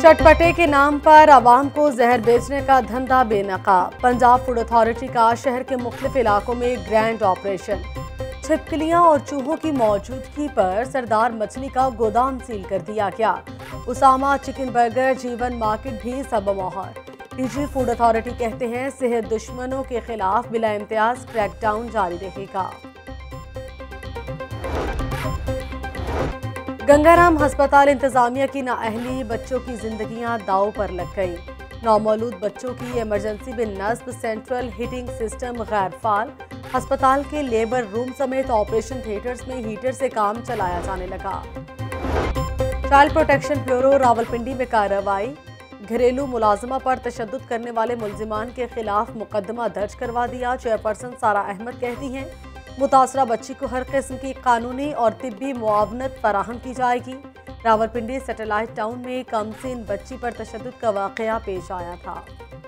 चटपटे के नाम पर आवाम को जहर बेचने का धंधा बेनकाब। पंजाब फूड अथॉरिटी का शहर के मुख्तलिफ इलाकों में ग्रैंड ऑपरेशन। छिपकलियां और चूहों की मौजूदगी पर सरदार मछली का गोदाम सील कर दिया गया। Usama chicken burger Jeevan market भी सबमोहर। डीजी फूड अथॉरिटी कहते हैं सेहत दुश्मनों के खिलाफ बिला इम्तियाज क्रैकडाउन जारी रहेगा। गंगाराम अस्पताल इंतजामिया की नाअहली, बच्चों की जिंदगियां दांव पर लग गई। नौमौलूद बच्चों की इमरजेंसी में नस्ब, सेंट्रल हीटिंग सिस्टम गैर फाल। अस्पताल के लेबर रूम समेत ऑपरेशन थिएटर्स में हीटर से काम चलाया जाने लगा। चाइल्ड प्रोटेक्शन ब्यूरो रावलपिंडी में कार्रवाई। घरेलू मुलाजमा पर तशद्दुद करने वाले मुलजिमान के खिलाफ मुकदमा दर्ज करवा दिया। चेयरपर्सन सारा अहमद कहती हैं मुतासरा बच्ची को हर किस्म की कानूनी और तिब्बी मुआवनत फराहम की जाएगी। रावलपिंडी सैटेलाइट टाउन में कमसिन बच्ची पर तशद्दुद का वाकया पेश आया था।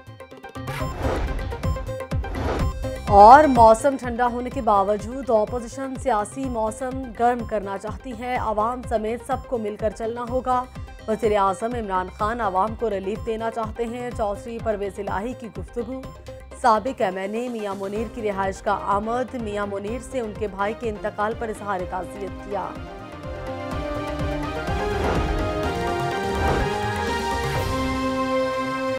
और मौसम ठंडा होने के बावजूद ऑपोजिशन सियासी मौसम गर्म करना चाहती है। आवाम समेत सबको मिलकर चलना होगा। वज़ीर आज़म इमरान खान आवाम को रिलीफ देना चाहते हैं। चौधरी परवेज इलाही की गुफ्तगू। साबिक एमएनए मियां मुनीर की रिहाइश का आमद। मियां मुनीर से उनके भाई के इंतकाल पर इजहार ताज़ियत किया।